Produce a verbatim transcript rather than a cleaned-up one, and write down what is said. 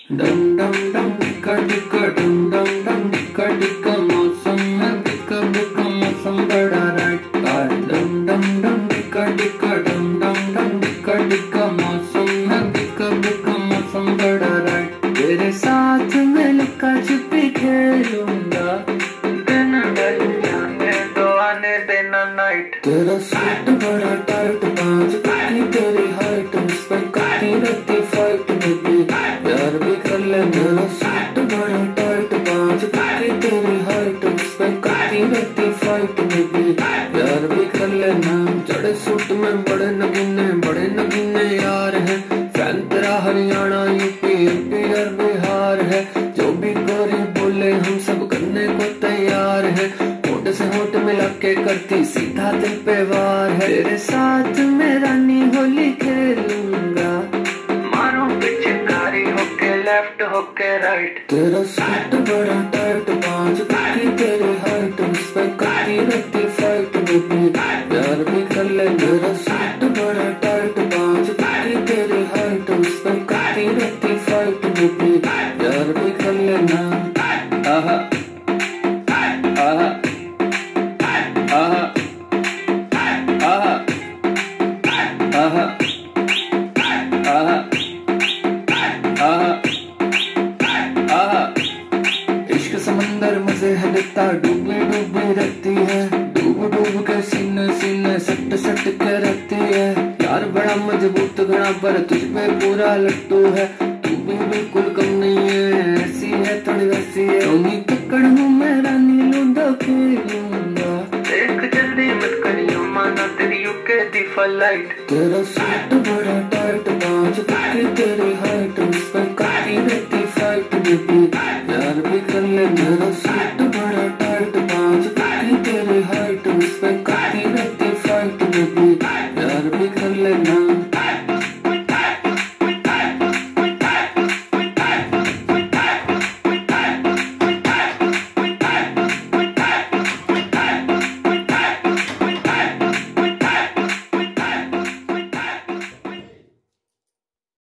डम डम डम डिक्का डिक्का डम डम डम डिक्का डिक्का मौसम है बिका बिका मौसम बड़ा राइट कार डम डम डम डिक्का डिक्का डम डम डम डिक्का डिक्का मौसम है बिका बिका मौसम बड़ा राइट। तेरे साथ मैं लुका छुपी खेलूंगा दिन ढलने दो आने देना नाइट। तेरा सूट बड़ा टाइट बाज की तेरी हाइट उस पर करती रहती फाइट बेबी प्यार भी कर ले। मेरा सूट बड़ा टाइट बाज की तेरी हाइट उस पर करती रहती फाइट बेबी प्यार भी कर लेना। जड़े सूट में बड़े नगीने बड़े नगीने यार हैं फैन तेरा हरियाणा यूपी एमपी और बिहार है। जो भी गोरी बोले हम सब करने को तैयार है। होठ से होठ मिला के करती सीधा दिल पे वार है। तेरे साथ मैं रानी होली खेलूंगा मारो पिचकारी होके लेफ्ट होके राइट। तेरा सूट बड़ा टाइट बाज की तेरी हाइट उस पे करती रहती फाइट बेबी प्यार भी कर ले। मेरा सूट बड़ा टाइट बाज की तेरी हाइट उस पे करती रहती फाइट बेबी प्यार भी कर लेना। आहा आहा आहा आहा आहा आहा आहा आहा। इश्क समंदर मजे है देता डूबी डूबी रहती है डूब डूब के सीने सीने सट सट के रहती है। यार बड़ा मजबूत घड़ा पर तुझ पे पूरा लट्टू है तू भी बिल्कुल कम नहीं है ऐसी है थोड़ी वैसी है। उन्हीं पकड़ हूँ मैं रानी लूंगा खेलूंगा देख जल्दी मत करियो माना तेरी यूके दी फ्लाइट। तेरा सूट बड़ा टाइट बाज की तेरी